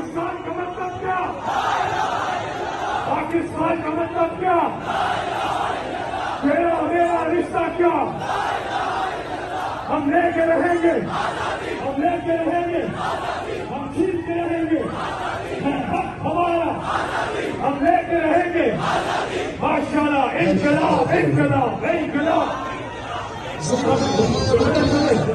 पाकिस्तान का मतलब क्या? पाकिस्तान का मतलब क्या? तेरा मेरा रिश्ता क्या? हम लेके रहेंगे, हम लेके रहेंगे, हम जीतते रहेंगे, हमारा हम लेके रहेंगे। माशाल्लाह, इंकलाब इंकलाब इंकलाब।